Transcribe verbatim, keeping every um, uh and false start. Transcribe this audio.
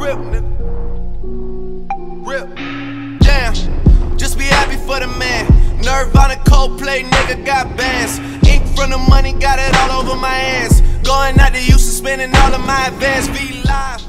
Rip, nigga. Rip. Damn. Just be happy for the man. Nirvana, Coldplay, nigga got bands. Ink from the money, got it all over my hands. Going out to Houston, spending all of my advance. Be live.